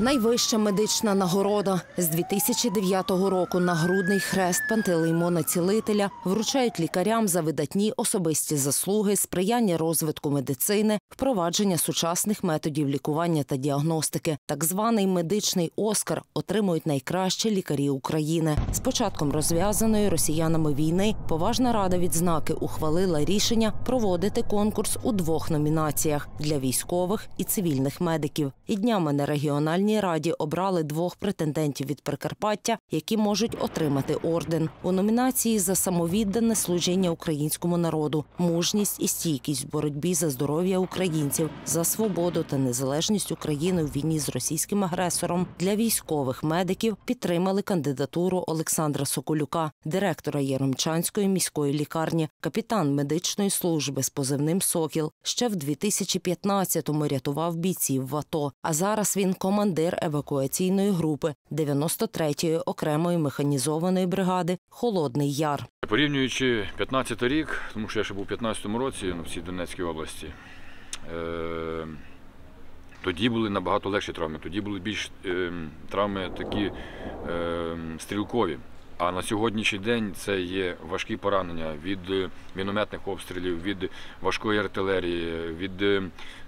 Найвища медична нагорода. З 2009 року нагрудний хрест Пантелеймона Цілителя вручають лікарям за видатні особисті заслуги, сприяння розвитку медицини, впровадження сучасних методів лікування та діагностики. Так званий медичний «Оскар» отримують найкращі лікарі України. З початком розв'язаної росіянами війни поважна рада відзнаки ухвалила рішення проводити конкурс у 2 номінаціях – для військових і цивільних медиків. І днями на регіональній раді обрали 2 претендентів від Прикарпаття, які можуть отримати орден. У номінації за самовіддане служіння українському народу, мужність і стійкість в боротьбі за здоров'я українців, за свободу та незалежність України у війні з російським агресором. Для військових медиків підтримали кандидатуру Олександра Соколюка, директора Яремчанської міської лікарні, капітан медичної служби з позивним «Сокіл». Ще в 2015-му рятував бійців в АТО, а зараз він командир евакуаційної групи 93-ї окремої механізованої бригади «Холодний Яр». Порівнюючи 15-й рік, тому що я ще був у 15-му році в цій Донецькій області, тоді були набагато легші травми, тоді були більш травми такі стрілкові. А на сьогоднішній день це є важкі поранення від мінометних обстрілів, від важкої артилерії, від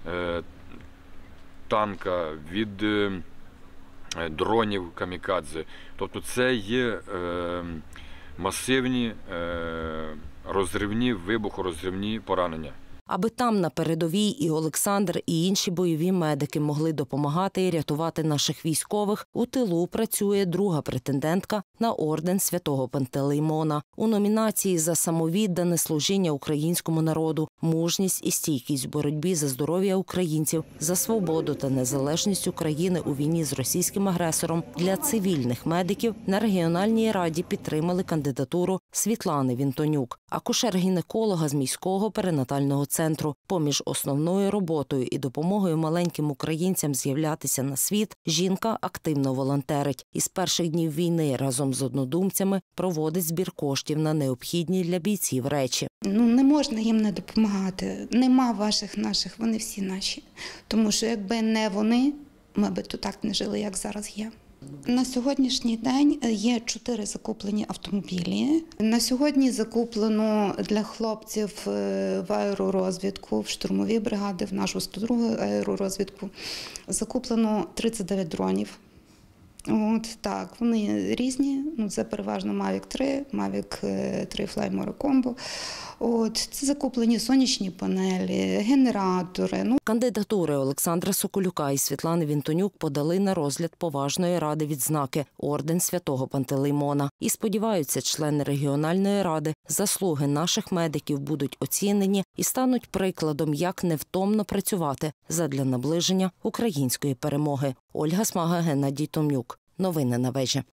танка, від дронів камікадзе. Тобто це є масивні розривні, вибухорозривні поранення. Аби там на передовій і Олександр, і інші бойові медики могли допомагати і рятувати наших військових, у тилу працює 2 претендентка на орден Святого Пантелеймона. У номінації за самовіддане служіння українському народу, мужність і стійкість в боротьбі за здоров'я українців, за свободу та незалежність України у війні з російським агресором для цивільних медиків на регіональній раді підтримали кандидатуру Світлани Вінтонюк, акушер-гінеколога з міського перинатального центру. Поміж основною роботою і допомогою маленьким українцям з'являтися на світ, жінка активно волонтерить. Із перших днів війни разом з однодумцями проводить збір коштів на необхідні для бійців речі. Не можна їм не допомагати. Нема ваших, наших, вони всі наші. Тому що якби не вони, ми б тут так не жили, як зараз є. На сьогоднішній день є 4 закуплені автомобілі. На сьогодні закуплено для хлопців в аеророзвідку, в штурмові бригади, в нашу 102-ю аеророзвідку, закуплено 39 дронів. Так, вони різні, це переважно Mavic 3, Mavic 3 Fly More Combo. Це закуплені сонячні панелі, генератори. Кандидатури Олександра Соколюка і Світлани Вінтонюк подали на розгляд поважної ради відзнаки орден Святого Пантелеймона. І сподіваються, члени регіональної ради, заслуги наших медиків будуть оцінені і стануть прикладом, як невтомно працювати задля наближення української перемоги. Ольга Смага, Геннадій Том'юк. Новини на Вежі.